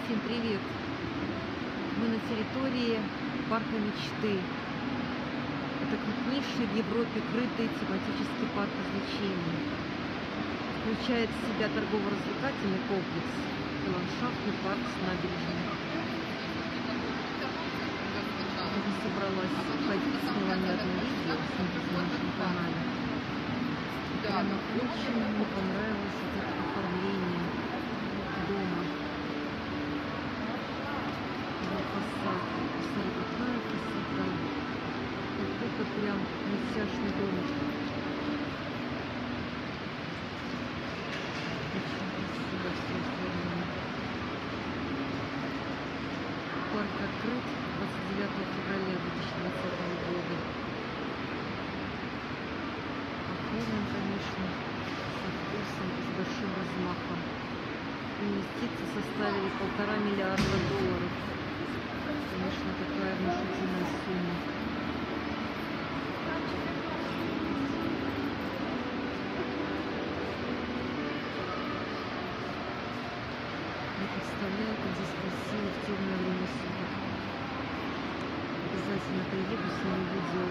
Всем привет! Мы на территории парка мечты. Это крупнейший в Европе крытый тематический парк развлечений. Включает в себя торгово-развлекательный комплекс и ландшафтный парк с набережной. Я уже собралась ходить, сняла не одно видео, смотрите на нашем канале. Прямо очень мне понравилось вот это оформление дома. Фасад. Посмотри, какая красота. Вот это прям мультяшный домик. Очень красиво все оформлено. Парк открыт 29 февраля 2020 года. Оформлен, конечно, со вкусом и с большим размахом. Инвестиции составили $1,5 миллиарда. Конечно, такая внушительная сумма. Я представляю, как здесь красиво в темное время суток. Обязательно приеду, сниму видео.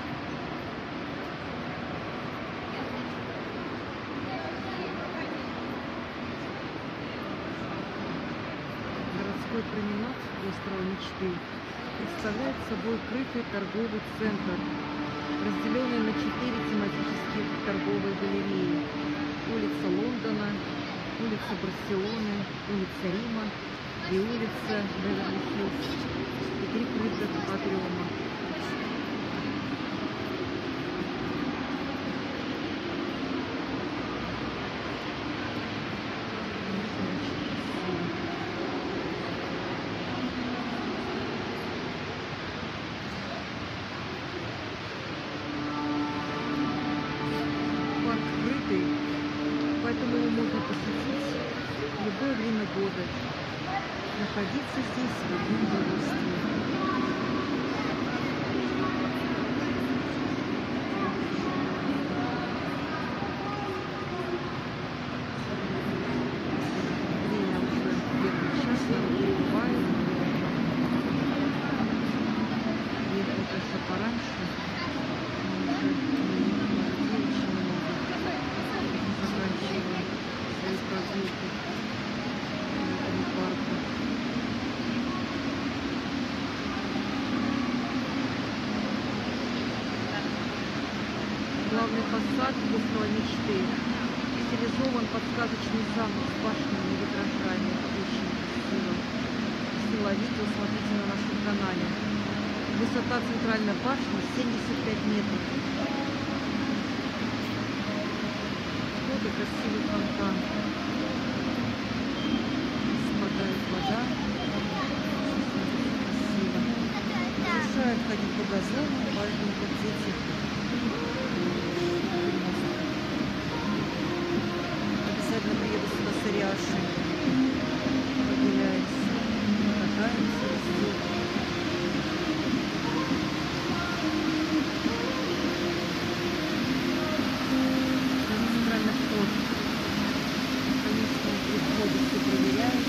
Городской променад острова Мечты представляет собой крытый торговый центр, разделенный на 4 тематических торговые галереи: улица Лондона, улица Барселоны, улица Рима и улица Беверли-Хиллз, и 3 крытых атриума. Поэтому его можно посетить в любое время года, находиться здесь в любом удовольствии. Время уже где-то час, народ прибывает. Ехать, конечно, пораньше, но уже людей очень много. Заканчиваем свои прогулки по этому парку. Главный фасад острова Мечты стилизован под сказочный замок с башнями и витражами. Очень красиво. Сила видео смотрите на нашем канале. Высота центральной башни 75 метров. Вот и красивый фонтан. Спадает вода. Красиво. Разрешают ходить по газону, поэтому как дети обязательно приеду сюда с Ариашей. Прогуляемся, катаемся везде. Конечно, при входе все проверяют.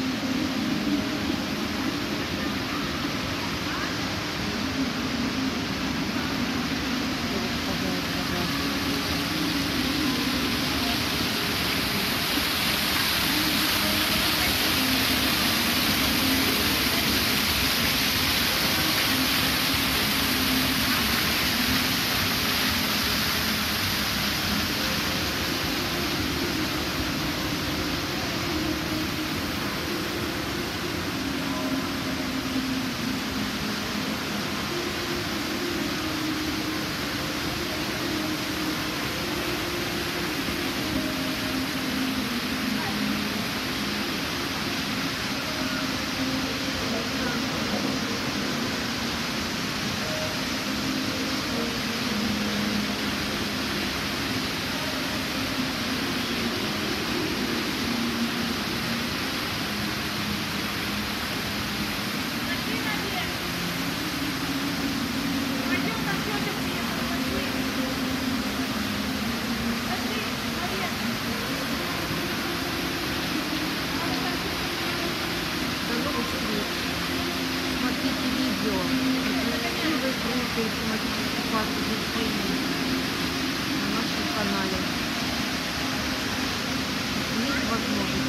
возможность